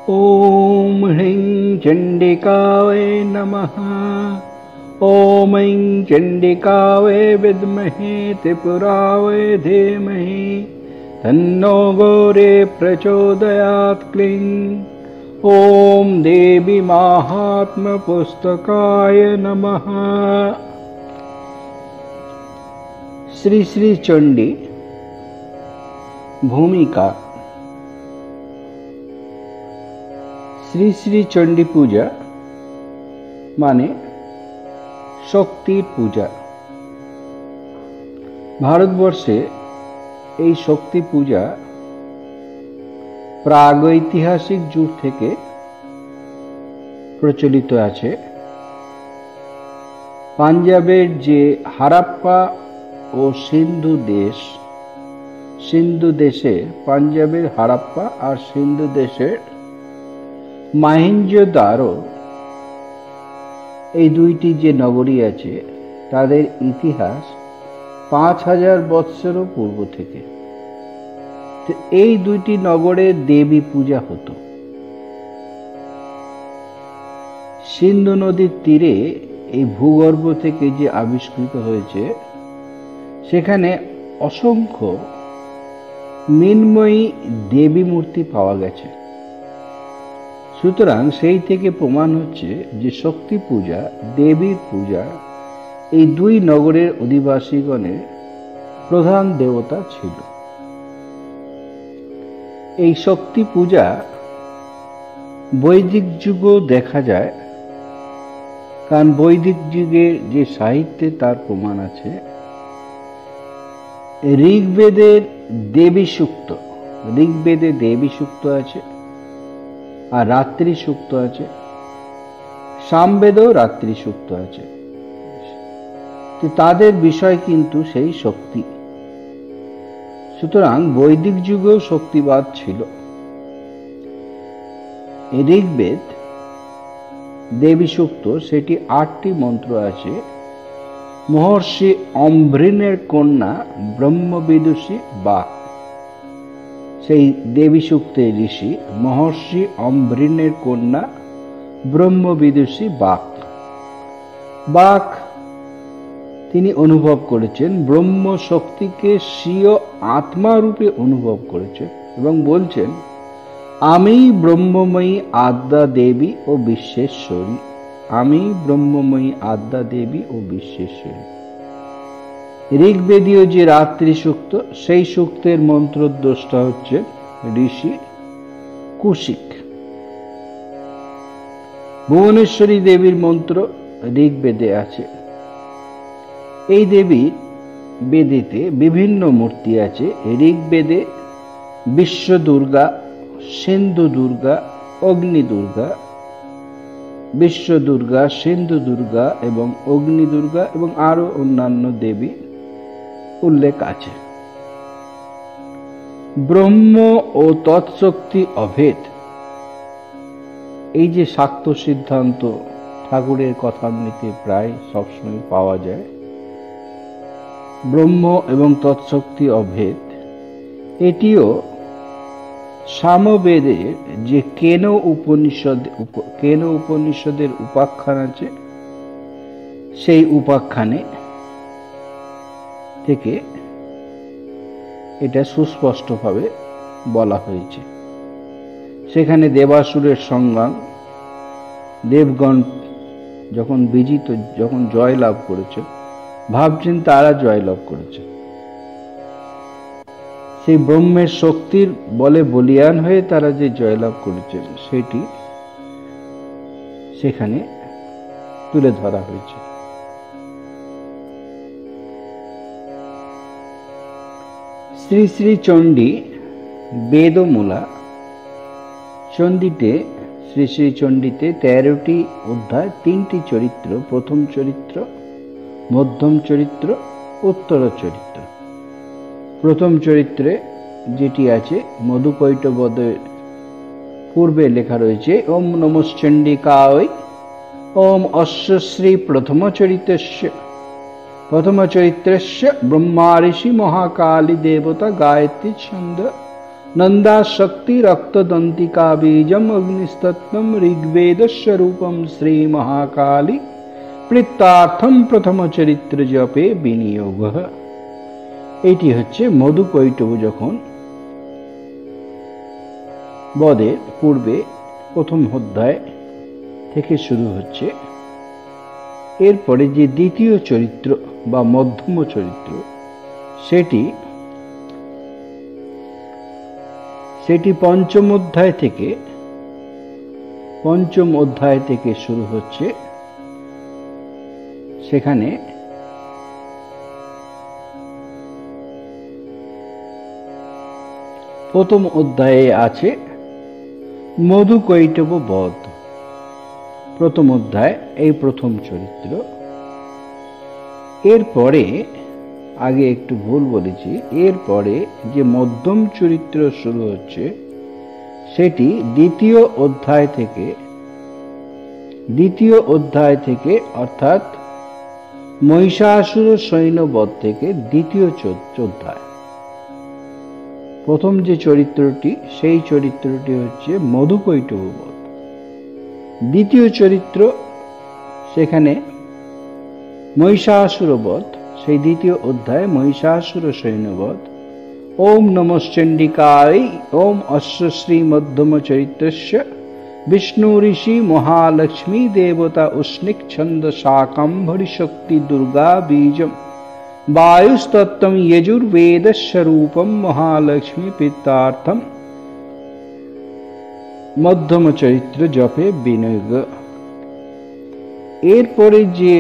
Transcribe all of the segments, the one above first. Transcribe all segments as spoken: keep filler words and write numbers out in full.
ओम ह्रीं चंडिकाय नमः। ओम ऐं चंडिकाय विद्महे त्रिपुराय धीमहि तन्नो गौरी प्रचोदयात्। क्लीं ओम देवी माहात्म्य पुस्तकाय नमः। श्री श्री चंडी भूमिका। श्री श्री चंडी पूजा माने शक्तिर पूजा। भारतवर्षे এই শক্তি পূজা প্রাগৈতিহাসিক যুগ থেকে প্রচলিত আছে। পাঞ্জাবের যে হারাপ্পা ও সিন্ধু দেশ, সিন্ধু দেশে পাঞ্জাবের হারাপ্পা আর সিন্ধু দেশের মহেঞ্জোদারো, এই দুইটি যে নগরী আছে তাদের ইতিহাস পাঁচ হাজার বৎসরও পূর্ব থেকে। এই দুইটি নগরে দেবী পূজা হতো। সিন্ধু নদীর তীরে এই ভূগর্ভ থেকে যে আবিষ্কৃত হয়েছে সেখানে অসংখ্য মৃন্ময়ী দেবী মূর্তি পাওয়া গেছে। সুতরাং সেই থেকে প্রমাণ হচ্ছে যে শক্তি পূজা, দেবীর পূজা এই দুই নগরের অধিবাসীগণের প্রধান দেবতা ছিল। এই শক্তি পূজা বৈদিক যুগেও দেখা যায়, কারণ বৈদিক যুগের যে সাহিত্যে তার প্রমাণ আছে। ঋগ্বেদের দেবী সূক্ত, ঋগ্বেদে দেবী সূক্ত আছে আর রাত্রি সূক্ত আছে। সামবেদেও রাত্রি সূক্ত আছে। তো তাদের বিষয় কিন্তু সেই শক্তি। সুতরাং বৈদিক যুগেও শক্তিবাদ ছিল। ঋগ্বেদ দেবী সূক্ত, সেটি আটটি মন্ত্র আছে। মহর্ষি অম্ভৃণের কন্যা ব্রহ্মবিদুষী বাক, সেই দেবী সূক্তের ঋষি মহর্ষি অম্ভৃণের কন্যা ব্রহ্মবিদুষী বাক। বাক তিনি অনুভব করেছেন, ব্রহ্ম শক্তিকে স্বীয় আত্মা রূপে অনুভব করেছেন এবং বলছেন, আমি ব্রহ্মময়ী আদ্যা দেবী ও বিশ্বেশ্বরী। আমি ব্রহ্মময়ী আদ্যা দেবী ও বিশ্বেশ্বরী। ঋগ্বেদীয় যে রাত্রি সূক্ত, সেই সূক্তের মন্ত্রদ্রষ্টা হচ্ছে ঋষি কুশিক। ভুবনেশ্বরী দেবীর মন্ত্র ঋগ্বেদে আছে। এই দেবীর বেদেতে বিভিন্ন মূর্তি আছে। ঋগ্বেদে বিশ্ব দুর্গা, সিন্ধু দুর্গা, অগ্নি দুর্গা, বিশ্ব দুর্গা, সিন্ধু দুর্গা এবং অগ্নি দুর্গা এবং আরো অন্যান্য দেবী উল্লেখ আছে। ব্রহ্ম ও তৎশক্তি অভেদ, এই যে শাক্ত সিদ্ধান্ত ঠাকুরের কথামৃতে প্রায় সবসময় পাওয়া যায়, ব্রহ্ম এবং তৎশক্তি অভেদ, এটিও সামবেদের যে কেন উপনিষদ, কেন উপনিষদের উপাখ্যান আছে, সেই উপাখ্যানে থেকে এটা সুস্পষ্টভাবে বলা হয়েছে। সেখানে দেবাসুরের সংগ্রাম, দেবগণ যখন বিজিত, যখন জয় লাভ করেছে, ভাবছেন তারা জয় লাভ করেছে। সেই ব্রহ্মের শক্তির বলে বলিয়ান হয়ে তারা যে জয়লাভ করেছেন সেটি সেখানে তুলে ধরা হয়েছে। শ্রী শ্রী চণ্ডী বেদমূলা। চণ্ডীতে, শ্রী শ্রী চণ্ডীতে তেরোটি অধ্যায়, তিনটি চরিত্র, প্রথম চরিত্র, মধ্যম চরিত্র, উত্তর চরিত্র। প্রথম চরিত্রে যেটি আছে মধুকৈটবদের পূর্বে লেখা রয়েছে, ওম নমশ্চণ্ডিকায় ওম অশ্ব শ্রী প্রথম চরিত্রস্য প্রথম চরিত্রস্য ব্রহ্মা ঋষি মহাকালী দেবতা গায়ত্রী ছন্দ नंदा शक्ति रक्तदंतिका बीजम अग्निस्तत्वम ऋग्वेदस्य रूपम श्री महाकाली प्रीत्यार्थम प्रथम चरित्र जपे विनियोग। एटी हच्छे मधुकैटभ যখন বদের পূর্বে প্রথম অধ্যায় থেকে শুরু হচ্ছে। এরপরে যে দ্বিতীয় চরিত্র বা মধ্যম চরিত্র সেটি সেটি পঞ্চম অধ্যায় থেকে পঞ্চম অধ্যায় থেকে শুরু হচ্ছে। সেখানে প্রথম অধ্যায়ে আছে মধুকৈটভ বধ। প্রথম অধ্যায় এই প্রথম চরিত্র। এরপরে আগে একটু ভুল বলেছি, এরপরে যে মধ্যম চরিত্র শুরু হচ্ছে সেটি দ্বিতীয় অধ্যায় থেকে দ্বিতীয় অধ্যায় থেকে অর্থাৎ মহিষাসুর সৈন্যবধ থেকে দ্বিতীয় অধ্যায়। প্রথম যে চরিত্রটি সেই চরিত্রটি হচ্ছে মধুকৈটভ বধ। দ্বিতীয় চরিত্র সেখানে মহিষাসুর বধ, সেই দ্বিতীয় অধ্যায় মহিষাসুর সৈন্যবধ। ওম নমশ্চণ্ডিকায় ওম অশ্ব শ্রী মধ্যম চরিত্রস্য विष्णु ऋषि महालक्ष्मी देवता उष्णिक छंद शाकंभरी शक्ति दुर्गा बीजम वायुस्तत्वम यजुर्वेद स्वरूपम महालक्ष्मी पितार्थम मध्यम चरित्र जपे विनियोग। एरपरे जे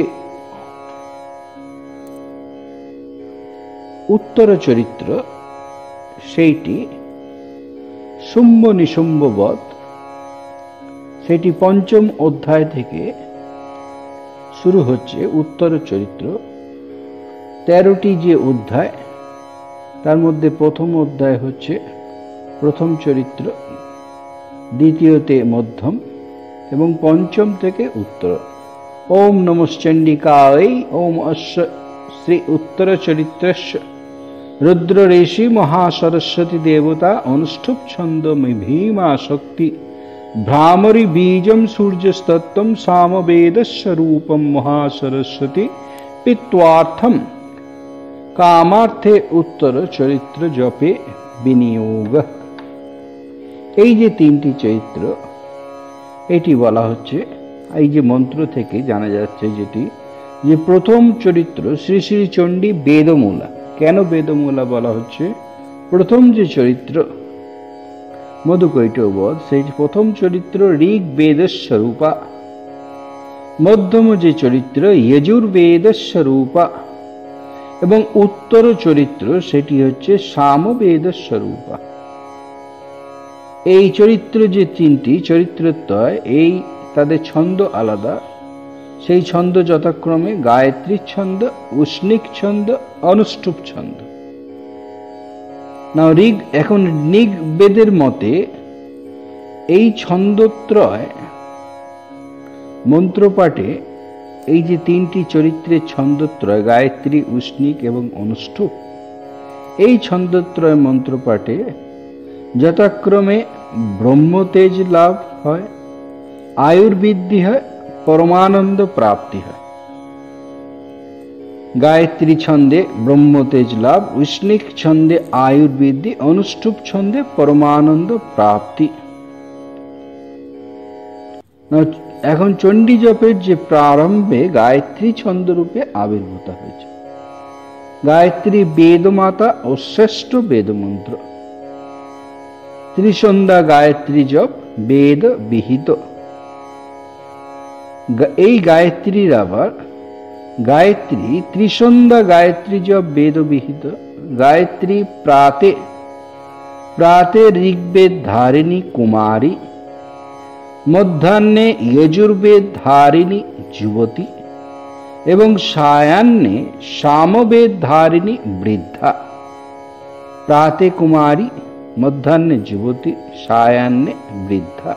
उत्तर चरित्र सेटी शुम्भ निशुम्भ बध, সেটি পঞ্চম অধ্যায় থেকে শুরু হচ্ছে। উত্তর চরিত্র তেরোটি যে অধ্যায় তার মধ্যে প্রথম অধ্যায় হচ্ছে প্রথম চরিত্র, দ্বিতীয়তে মধ্যম এবং পঞ্চম থেকে উত্তর। ওম নমশ্চণ্ডিকায় ওম অশ্ব শ্রী উত্তর চরিত্রস্য রুদ্র ঋষি মহাসরস্বতী দেবতা অনুষ্ঠুপ ছন্দ ভীমা শক্তি भ्रामरी बीजम सूर्यस्तत्वम सामवेदस्वरूपम महासरस्वती पित्वार्थम कामार्थे उत्तर चरित्र जपे विनियोग। এই যে তিনটি চরিত্র এটি বলা হচ্ছে, এই যে মন্ত্র থেকে জানা যাচ্ছে যেটি যে প্রথম চরিত্র শ্রী শ্রী চণ্ডী বেদমূলা। কেন বেদমূলা বলা হচ্ছে? প্রথম যে চরিত্র মধুকৈটভ বধ সেই প্রথম চরিত্র ঋগ্বেদস্বরূপা, মধ্যম যে চরিত্র যজুর্বেদস্বরূপা এবং উত্তর চরিত্র সেটি হচ্ছে সামবেদস্বরূপা। এই চরিত্র যে তিনটি চরিত্রত্বয়, এই তাদের ছন্দ আলাদা। সেই ছন্দ যথাক্রমে গায়ত্রী ছন্দ, উষ্ণিক ছন্দ, অনুষ্ঠুপ ছন্দ। না ঋগ এখন ঋগ্বেদের মতে এই ছন্দত্রয় মন্ত্রপাঠে এই যে তিনটি চরিত্রের ছন্দত্রয় গায়ত্রী, উষ্ণিক এবং অনুষ্ঠুপ, এই ছন্দত্রয় মন্ত্রপাঠে যথাক্রমে ব্রহ্মতেজ লাভ হয়, আয়ুর্বৃদ্ধি হয়, পরমানন্দ প্রাপ্তি হয়। गायत्री छंदे ब्रह्मतेज लाभ, उष्णिक छंदे आयुर्वृद्धि, अनुष्ठुप छंदे परमानंद प्राप्ति। এখন চণ্ডী জপের যে প্রারম্ভে গায়ত্রী ছন্দ রূপে আবির্ভূত হয়েছে। গায়ত্রী বেদমাতা ও শ্রেষ্ঠ বেদমন্ত্র। ত্রিসন্ধ্যা গায়ত্রী জপ বেদ বিহিত। এই গায়ত্রীর আবার गायत्री त्रिसंध्या गायत्री जप वेद विहित। गायत्री प्राते प्राते ऋग्वेद धारिणी कुमारी, मध्याह्ने यजुर्वेद धारिणी युवती एवं सायाह्ने सामवेद धारिणी वृद्धा। प्राते कुमारी, मध्याह्ने युवती, सायाह्ने वृद्धा।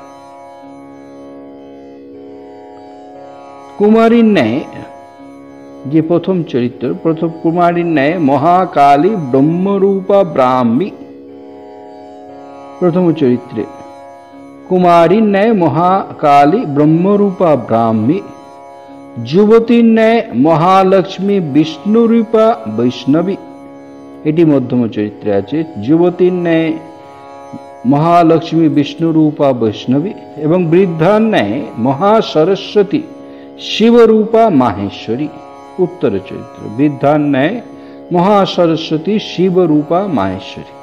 कुमारी न्याय যে প্রথম চরিত্র, প্রথম কুমারীর ন্যায় মহাকালী ব্রহ্মরূপা ব্রাহ্মী प्रथम चरित्रे कुमारी न्याय महाकाली ब्रह्मरूपा ब्राह्मी, युवती न्याय महालक्ष्मी विष्णुरूपा वैष्णवी। एटी मध्यम चरित्रे आछे युवती न्याय महालक्ष्मी विष्णुरूपा वैष्णवी एवं वृद्धा न्याय महासरस्वती शिवरूपा माहेश्वरी। उत्तर चरित्र वृद्धा न्याय महासरस्वती शिवरूपा माहेश्वरी।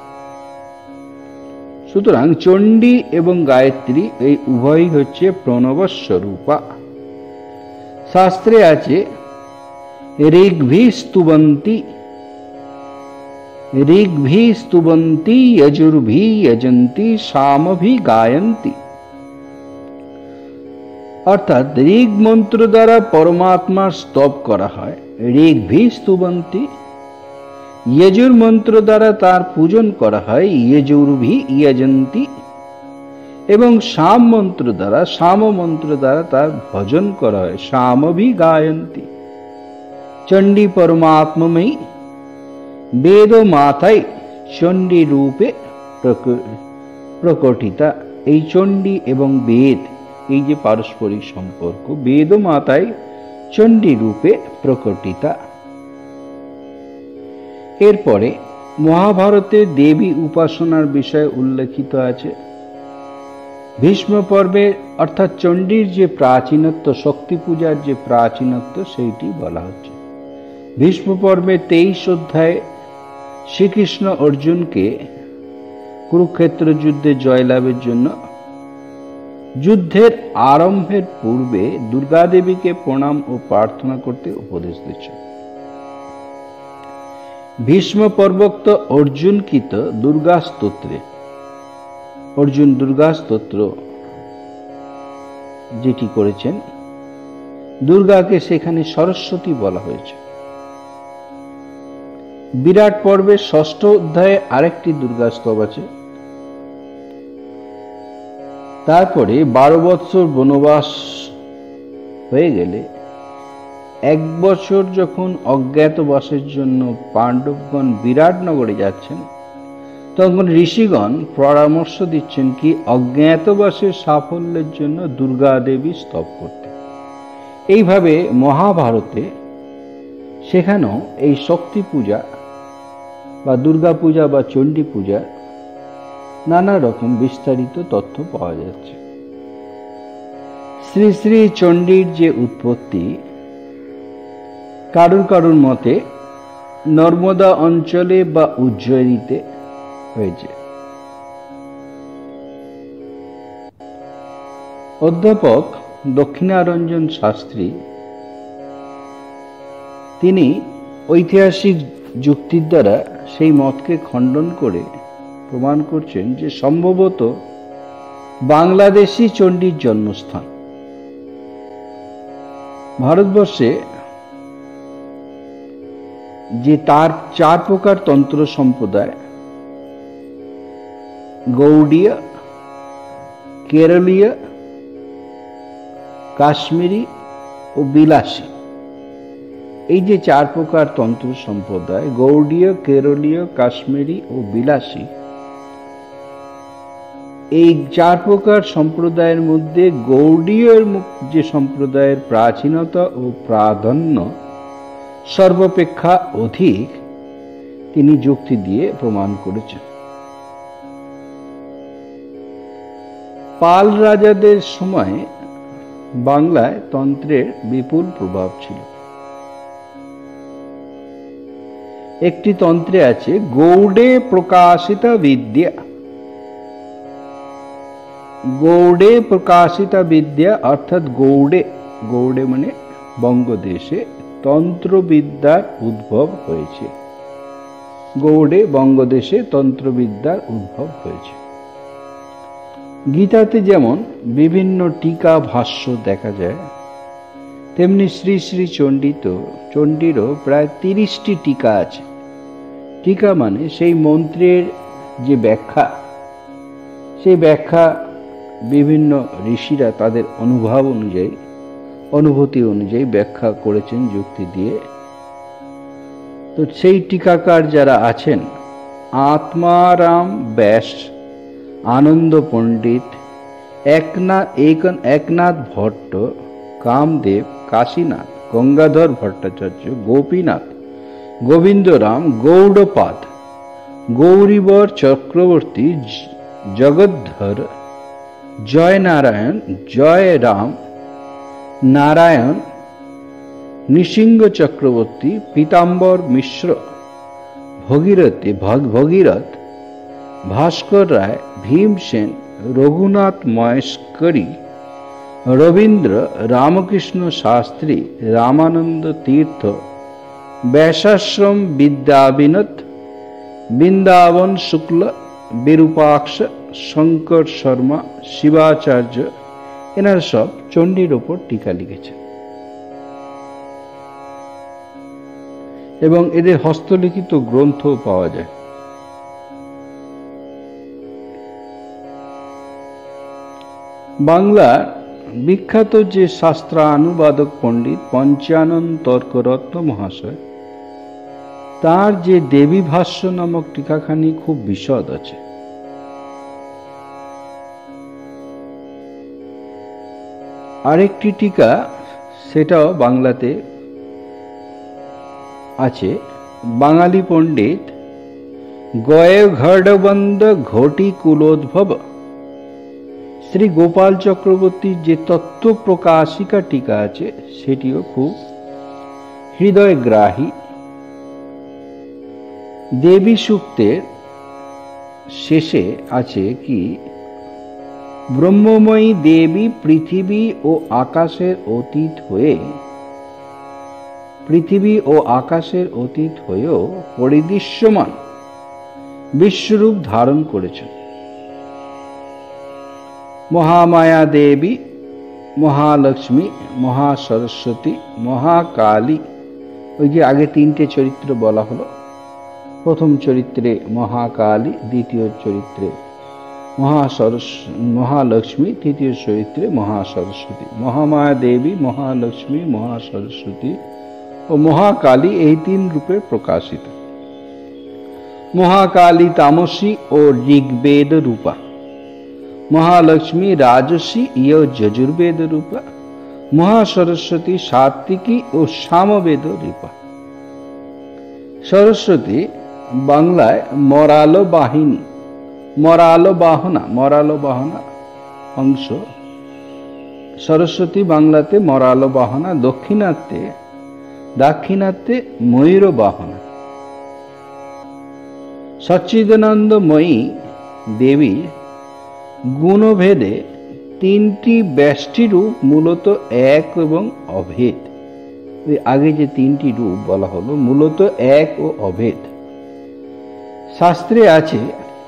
সুতরাং চণ্ডী এবং গায়ত্রী এই উভয়ই হচ্ছে প্রণব স্বরূপা। শাস্ত্রে আছে ঋগ্ভি স্তুবন্তি, ঋগ্ভি স্তুবন্তি যজুর্ভি যজন্তি সামভি গায়ন্তি। অর্থাৎ ঋগ মন্ত্র দ্বারা পরমাত্মার স্তব করা হয়, ঋগ্ভি স্তুবন্তি। यजुर मंत्र द्वारा तार पूजन करा है, यजुर्भि यजन्ति। एवं साम मंत्र द्वारा साम मंत्र द्वारा तार भजन करा है, सामभि गायन्ति। चंडी परमात्ममयी वेद माताई चंडी रूपे प्रकटिता। এই চণ্ডী এবং বেদ এই যে পারস্পরিক সম্পর্ক, বেদ মাতাই চণ্ডী রূপে প্রকটিতা। এরপরে মহাভারতে দেবী উপাসনার বিষয়ে উল্লেখিত আছে। ভীষ্ম পর্বে অর্থাৎ চণ্ডীর যে প্রাচীনত্ব, শক্তি পূজার যে প্রাচীনত্ব সেইটি বলা হচ্ছে। ভীষ্ম পর্বে তেইশ অধ্যায়ে শ্রীকৃষ্ণ অর্জুনকে কুরুক্ষেত্র যুদ্ধে জয়লাভের জন্য যুদ্ধের আরম্ভের পূর্বে দুর্গা দেবীকে প্রণাম ও প্রার্থনা করতে উপদেশ দিচ্ছেন। भीष्म पर्वक्त अर्जुनकृत दुर्गा स्तोत्रे अर्जुन दुर्गा स्तोत्र जेटी करेছেন, दुर्गाके सेखाने सरस्वती बला हয়েছে। विराट पर्वे षष्ठ अध्याये आरेकटी दुर्गा स्तव आछे। तारपरे बारो बछर बनबास हয়ে গেলে एक बछर जखन अज्ञातवासेर जन्य पांडवगण विराटनगरे जाच्छेन, तखन ऋषिगण परामर्श दिच्छेन कि अज्ञातवासेर साफल्येर जन्य दुर्गा देवी स्तब करते। এইভাবে महाभारते সেখানেও এই शक्ति पूजा বা दुर्गा पूजा বা चंडी पूजा नाना रकम विस्तारित तथ्य पाওয়া যাচ্ছে। श्री श्री चंडीर जे उत्पत्ति कारुर कारुर मते नर्मदा अंचले बा उज्जयिनीते हয়েছে। अध्यापक दक्षिणारंजन शास्त्री तिनी ऐतिहासिक जुक्तिर द्वारा सेई मतके खंडन करे प्रमाण करছেন যে সম্ভবত बांग्लादेशी चंडीर जन्मस्थान। भारतवर्षे जे तार चार प्रकार तंत्र सम्प्रदाय गौड़ीय, केरलीय, काश्मीरी और बिलासी, এই যে চার প্রকার তন্ত্র সম্প্রদায় গৌড়ীয়, কেরলীয়, কাশ্মীরি ও বিলাসী, এই চার প্রকার সম্প্রদায়ের মধ্যে গৌড়ীয় যে সম্প্রদায়ের প্রাচীনতা ও প্রাধান্য সর্বাপেক্ষা অধিক তিনি যুক্তি দিয়ে প্রমাণ করেছেন। পাল রাজাদের সময় বাংলায় তন্ত্রের বিপুল প্রভাব ছিল। একটি তন্ত্রে আছে গৌড়ে প্রকাশিতা বিদ্যা। গৌড়ে প্রকাশিতা বিদ্যা অর্থাৎ গৌড়ে, গৌড়ে মানে বঙ্গদেশে তন্ত্রবিদ্যার উদ্ভব হয়েছে। গৌড়ে বঙ্গদেশে তন্ত্রবিদ্যার উদ্ভব হয়েছে। গীতাতে যেমন বিভিন্ন टीका भाष्य দেখা যায়, তেমনি শ্রী শ্রী চণ্ডীত চণ্ডীরও প্রায় তিরিশটি टीका আছে। टीका মানে সেই মন্ত্রের যে ব্যাখ্যা, সেই ব্যাখ্যা বিভিন্ন ঋষিরা তাদের অনুভব অনুযায়ী अनुभूति अनुयायी व्याख्या करेছেন যুক্তি দিয়ে। तो সেই टीकाकार যারা আছেন आत्माराम व्यास आनंद पंडित, एकनाथ एक एकनाथ भट्ट, कामदेव, काशीनाथ, गंगाधर भट्टाचार्य, गोपीनाथ, गोविंदराम, गौड़पाद, गौरीवर चक्रवर्ती, जगद्धर, जय नारायण, जय राम, नारायण, निसिंह चक्रवर्ती, पीताम्बर मिश्र, भगीरथी भगीरथ, भास्कर राय, भीमसेन, रघुनाथ महेश्वरी, रवींद्र, रामकृष्ण शास्त्री, रामानंद तीर्थ, वैशाश्रम विद्याविनत, वृंदावन शुक्ल, विरूपाक्ष, शंकर शर्मा, शिवाचार्य এনারা সব চণ্ডীর ওপর টিকা লিখেছেন এবং এদের হস্তলিখিত গ্রন্থ পাওয়া যায়। বাংলার বিখ্যাত যে শাস্ত্রানুবাদক পণ্ডিত পঞ্চানন তর্করত্ন মহাশয়, তার যে দেবী ভাষ্য নামক টিকাখানি খুব বিশদ আছে। আরেকটি টিকা সেটাও বাংলাতে আছে, বাঙালি পণ্ডিত গয়ে ঘড়বন্দ ঘটি কুলোদ্ভব শ্রী গোপাল চক্রবর্তীর যে তত্ত্ব প্রকাশিকা টিকা আছে সেটিও খুব হৃদয়গ্রাহী। দেবী সূক্তের শেষে আছে কি, ব্রহ্মময়ী দেবী পৃথিবী ও আকাশের অতীত হয়ে পৃথিবী ও আকাশের অতীত হয়েও পরিদৃশ্যমান বিশ্বরূপ ধারণ করেছেন। মহামায়া দেবী, মহালক্ষ্মী, মহাসরস্বতী, মহাকালী, ওই যে আগে তিনটে চরিত্র বলা হলো, প্রথম চরিত্রে মহাকালী, দ্বিতীয় চরিত্রে মহাসরস মহালক্ষ্মী, তৃতীয় চরিত্রে মহাসরস্বতী। মহামায়া দেবী, মহালক্ষ্মী, মহাসরস্বতী ও মহাকালী এই তিন রূপে প্রকাশিত। মহাকালী তামসী ও ঋগ্বেদ রূপা, মহালক্ষ্মী রাজসী ইয় যজুর্বেদ রূপা, মহাসরস্বতী সাত্বিকী ও সামবেদ রূপা। সরস্বতী বাংলায় মরালো বাহিনী, মরালো বাহনা, মরালো বাহনা অংশ। সরস্বতী বাংলাতে মরালো বাহনা, দক্ষিণাত্যে দাক্ষিণাত্যে ময়ূর বাহনা। সচ্চিদানন্দময়ী দেবী গুণভেদে তিনটি ব্যষ্টি রূপ, মূলত এক এবং অভেদ। ওই আগে যে তিনটি রূপ বলা হলো মূলত এক ও অভেদ। শাস্ত্রে আছে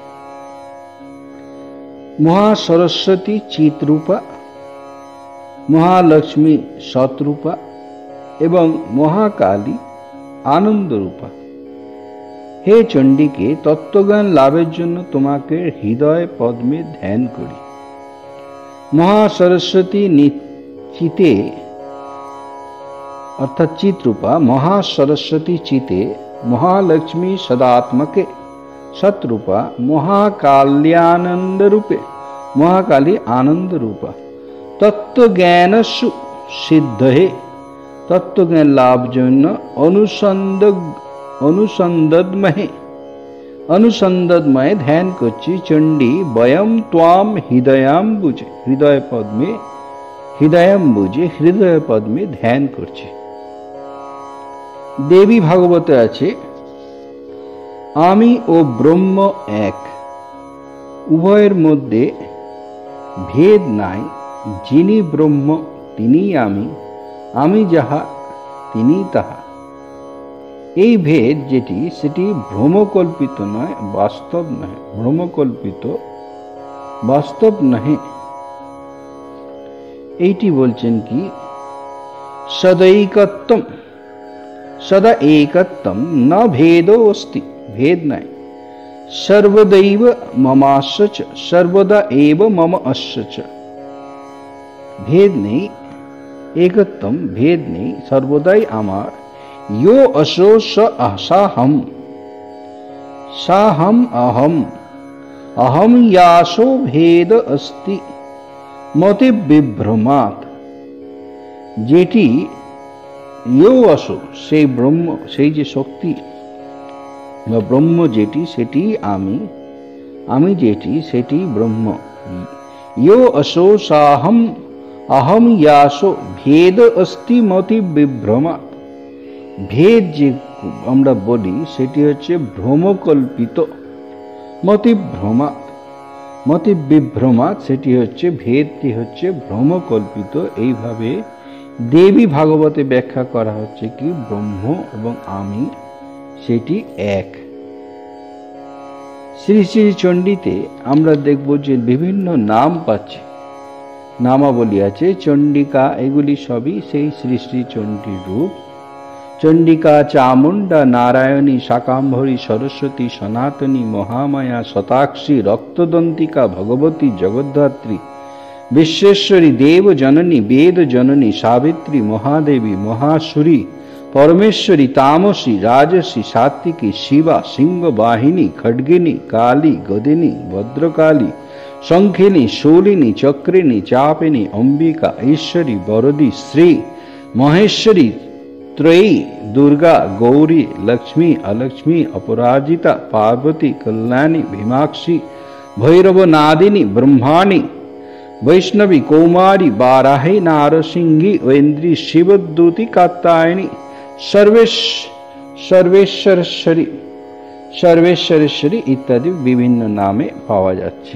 মহাসরস্বতী চিত্রূপা, মহালক্ষ্মী সৎরূপা এবং মহাকালী আনন্দরূপা। হে চণ্ডীকে, তত্ত্বজ্ঞান লাভের জন্য তোমাকে হৃদয় পদ্মে ধ্যান করি। মহাসরস্বতী চিতে অর্থাৎ চিত্রূপা, মহাসরস্বতী চিতে, মহালক্ষ্মী সদাত্মকে সৎরূপা, মহাকাল্যানন্দ রূপে, মহাকালী আনন্দ রূপা। তত্ত্বজ্ঞানস্যু সিদ্ধহে, তত্ত্বজ্ঞান লাভ জন্য অনুসন্দ অনুসন্দদমহে অনুসন্দদময়ে ধ্যান করছি। চণ্ডী বয়ম ত্বাম হৃদয়াম্বুজে, হৃদয় পদ্মে হৃদয়াম্বুজে হৃদয় পদ্মে ধ্যান করছি। দেবী ভাগবতে আছে আমি ও ব্রহ্ম এক, উভয়ের মধ্যে ভেদ নাই। যিনি ব্রহ্ম তিনি আমি, আমি যাহা তিনি তাহা। এই ভেদ যেটি সেটি ভ্রমকল্পিত নয়, বাস্তব নয়। ভ্রমকল্পিত, বাস্তব নহে। এইটি বলছেন কি, সदैकत्वम, সদা একত্বম ন ভেদো অস্তি, ভেদ নাই। সর্বदैव মমাস্য, সর্বদা এব মম অস্য। ভেদ নেই, একত্বম ভেদ নেই, সর্বদাই আমার। यो असो स साहम, साहम अहम, अहम यासो भेद अस्ति मति विभ्रमात् जेटी यो असो সেই ব্রহ্ম সেই যে শক্তি বা ব্রহ্ম যেটি সেটি আমি আমি যেটি সেটি ব্রহ্ম यो असो साहम अहम यासो भेद अस्ति मति विभ्रमात् भेद যে আমরা বলি সেটি হচ্ছে ভ্রমকল্পিত মতি ভ্রমাৎ মতি বিভ্রমাৎ সেটি হচ্ছে ভেদটি হচ্ছে ভ্রমকল্পিত এইভাবে দেবী ভাগবতে ব্যাখ্যা করা হচ্ছে কি ব্রহ্ম এবং আমি সেটি এক। শ্রী শ্রী চণ্ডীতে আমরা দেখব যে বিভিন্ন নাম পাচ্ছি নামাবলী আছে চণ্ডিকা এগুলি সবই সেই শ্রী শ্রী চণ্ডীর রূপ। চণ্ডিকা চামুণ্ডা নারায়ণী শাকাম্ভরী সরস্বতী সনাতনী মহামায়া শতাক্ষী রক্তদন্তিকা ভগবতী জগদ্ধাত্রী विश्वेश्वरी देव जननी वेद जननी सावित्री महादेवी महासुरी परमेश्वरी तामसी राजसी सात्विकी शिवा सिंह वाहिनी खड्गिनी काली गदिनी भद्रकाली शंखिनी शूलिनी चक्रिनी चापिनी अंबिका ईश्वरी वरदी श्री महेश्वरी त्रयी दुर्गा गौरी लक्ष्मी अलक्ष्मी अपराजिता पार्वती कल्याणी भीमाक्षी भैरव नादिनी ब्रह्माणी वैष्णवी कौमारी बाराही नारसिंही ऐन्द्री शिवदूती कात्यायनी सर्वेश सर्वेश्वरेश्वरी सर्वेश्वरेश्वरी इत्यादि विभिन्न नामे पावा जाच्छे।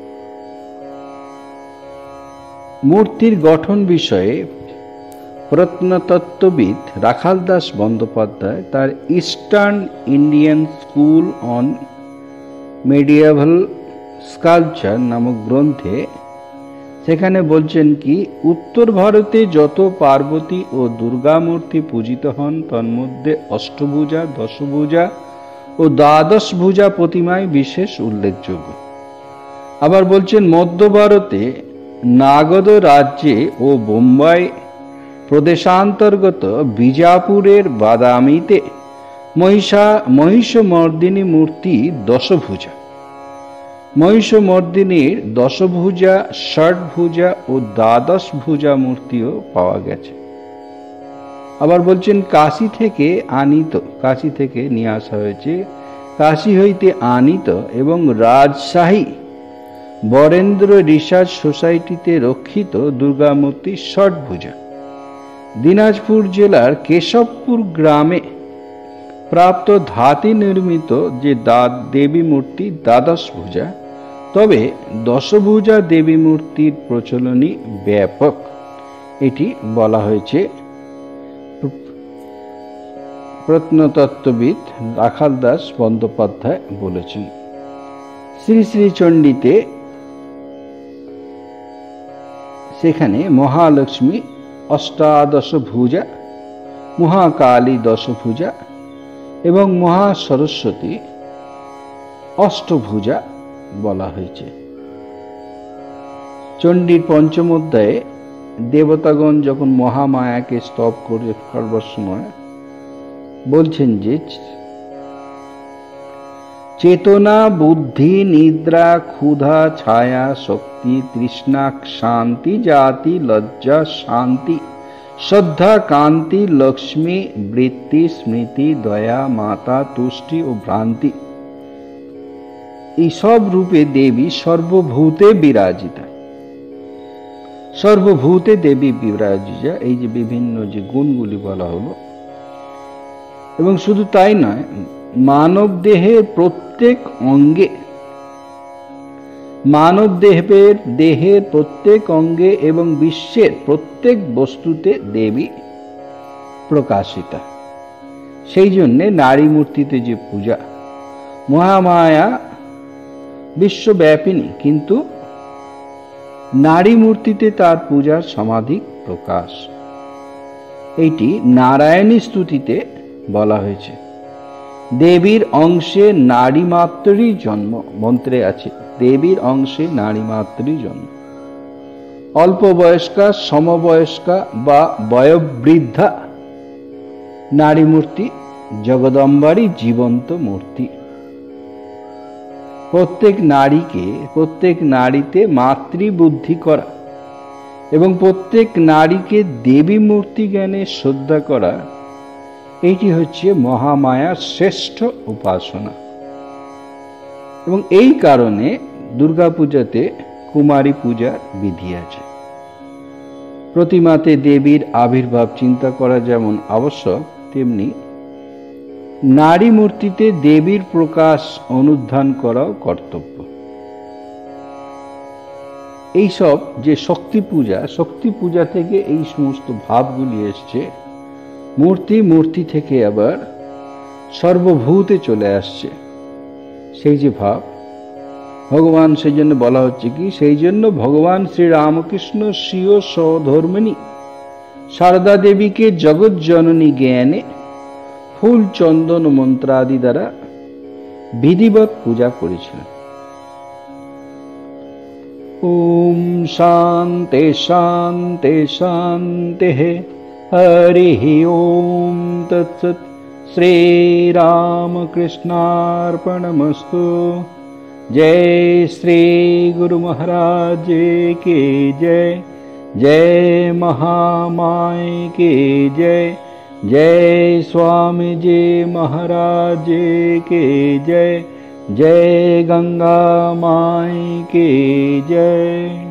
मूर्तिर गठन विषये प्रत्नतत्त्वविद राखालदास बंदोपाध्याय तार Eastern Indian School on Medieval Sculpture नामक ग्रंथे সেখানে বলছেন কি উত্তর ভারতে যত পার্বতী ও দুর্গা মূর্তি পূজিত হন তন্মধ্যে অষ্টভুজা দশভুজা ও দ্বাদশ ভুজা প্রতিমায় বিশেষ উল্লেখযোগ্য। আবার বলছেন মধ্য ভারতে নাগদ রাজ্যে ও বোম্বাই প্রদেশান্তর্গত বিজাপুরের বাদামিতে মহিষা মহিষমর্দিনী মূর্তি দশভুজা মহিষমর্দিনীর দশভুজা ষটভুজা ও দ্বাদশ ভুজা মূর্তিও পাওয়া গেছে। আবার বলছেন কাশী থেকে আনিত কাশী থেকে নিয়ে আসা হয়েছে কাশী হইতে আনিত এবং রাজশাহী বরেন্দ্র রিসার্চ সোসাইটিতে রক্ষিত দুর্গা মূর্তি ষটভুজা। দিনাজপুর জেলার কেশবপুর গ্রামে প্রাপ্ত ধাতু নির্মিত যে দেবী মূর্তি দ্বাদশ ভুজা, তবে দশভুজা দেবী মূর্তির প্রচলনই ব্যাপক এটি বলা হয়েছে প্রত্নতত্ত্ববিদ রাখালদাস বন্দ্যোপাধ্যায় বলেছেন। শ্রী শ্রী চণ্ডীতে সেখানে মহালক্ষ্মী অষ্টাদশ ভুজা, মহাকালী দশভুজা এবং মহা সরস্বতী অষ্টভুজা বলা হয়েছে। চণ্ডীর পঞ্চম অধ্যায়ে দেবতাগণ যখন মহামায়াকে স্তব করে করবার সময় বলছেন যে চেতনা বুদ্ধি নিদ্রা ক্ষুধা ছায়া শক্তি তৃষ্ণা শান্তি জাতি লজ্জা শান্তি শ্রদ্ধা কান্তি লক্ষ্মী বৃত্তি স্মৃতি দয়া মাতা তুষ্টি ও ভ্রান্তি এই সব রূপে দেবী সর্বভূতে বিরাজিতা। সর্বভূতে দেবী বিরাজিতা এই যে বিভিন্ন যে গুণগুলি বলা হলো, এবং শুধু তাই নয় মানব দেহের প্রত্যেক অঙ্গে মানব দেহের দেহের প্রত্যেক অঙ্গে এবং বিশ্বের প্রত্যেক বস্তুতে দেবী প্রকাশিতা। সেই জন্যে নারী মূর্তিতে যে পূজা, মহামায়া বিশ্বব্যাপিনী, কিন্তু নারী মূর্তিতে তার পূজার সমাধিক প্রকাশ। এইটি নারায়ণী স্তুতিতে বলা হয়েছে। দেবীর অংশে নারী মাত্রই জন্ম মন্ত্রে আছে, দেবীর অংশে নারী মাত্রই জন্ম। অল্প বয়স্কা সমবয়স্কা বা বয়োবৃদ্ধা নারী মূর্তি জগদম্বারই জীবন্ত মূর্তি। প্রত্যেক নারীকে প্রত্যেক নারীতে মাতৃবুদ্ধি করা এবং প্রত্যেক নারীকে দেবী মূর্তি জ্ঞানে শ্রদ্ধা করা, এইটি হচ্ছে মহামায়ার শ্রেষ্ঠ উপাসনা। এবং এই কারণে দুর্গা পূজাতে কুমারী পূজার বিধি আছে। প্রতিমাতে দেবীর আবির্ভাব চিন্তা করা যেমন আবশ্যক, তেমনি নারী মূর্তিতে দেবীর প্রকাশ অনুধান করাও কর্তব্য। এইসব যে শক্তি পূজা, শক্তি পূজা থেকে এই সমস্ত ভাবগুলি এসছে। মূর্তি মূর্তি থেকে আবার সর্বভূতে চলে আসছে সেই যে ভাব, ভগবান সেই জন্য বলা হচ্ছে কি, সেই জন্য ভগবান শ্রী রামকৃষ্ণ স্বীয় স্বধর্মিণী সারদা দেবীকে জগৎ জননী জ্ঞানে ফুল চন্দন মন্ত্রাদি দ্বারা বিধিবৎ পূজা করেছিলেন। ওম শান্তি শান্তি শান্তি হরি ওম তৎসৎ। শ্রী রামকৃষ্ণার্পণমস্তু। जय श्री गुरु महाराज की जय। जय महामाय की जय। जय स्वामी जी महाराज की जय। जय गंगा माई की जय।